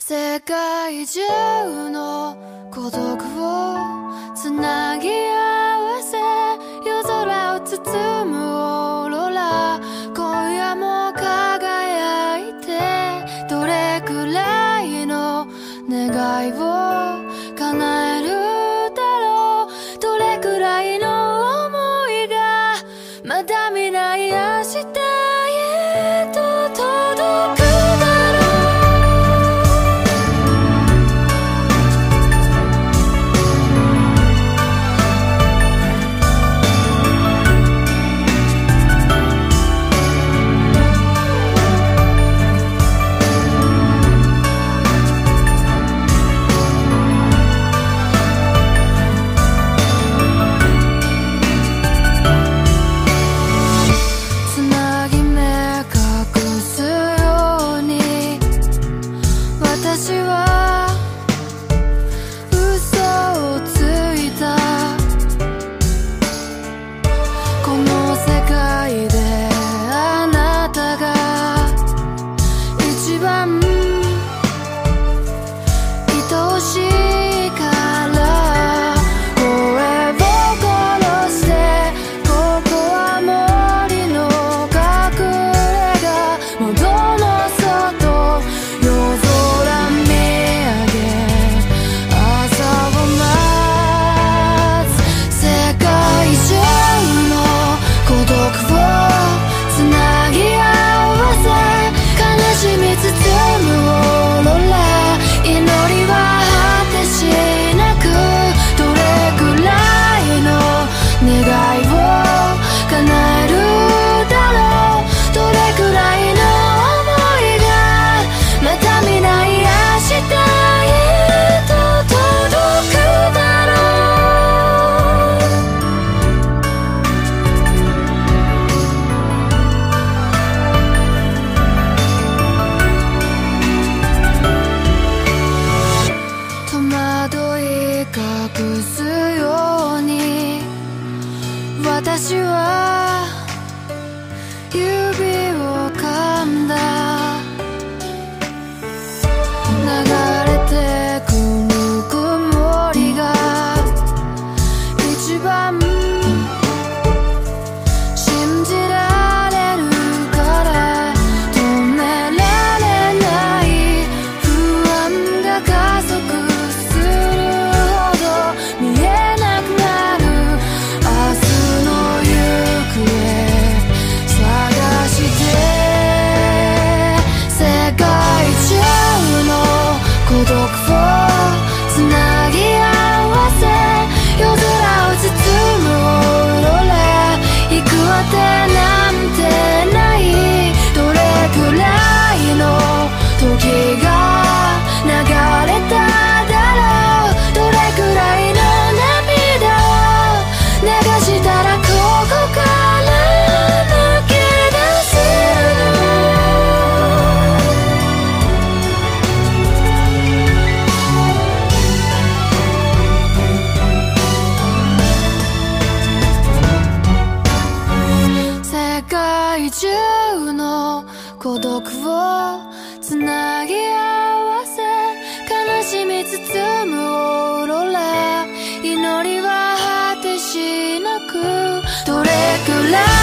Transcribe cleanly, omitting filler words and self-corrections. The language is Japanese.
世界中の孤独をつなぎ合わせ、夜空を包むオーロラ、今夜も輝いて、どれくらいの願いを叶えるだろう。どれくらいの想いがまだ見ない明日へと届く。私は指を噛んだ。流れてくぬくもりが一番信じられるから、止められない不安が加速するほど見えなくなる。明日の孤独をつなぎ合わせ、夜空を包むオーロラ、行くあてなんてない。どれくらいの時が流れただろう。どれくらいの涙を流したらここから抜け出せるの。世界中の孤独をつなぎ合わせ、悲しみ包むオーロラ、祈りは果てしなく。どれくらい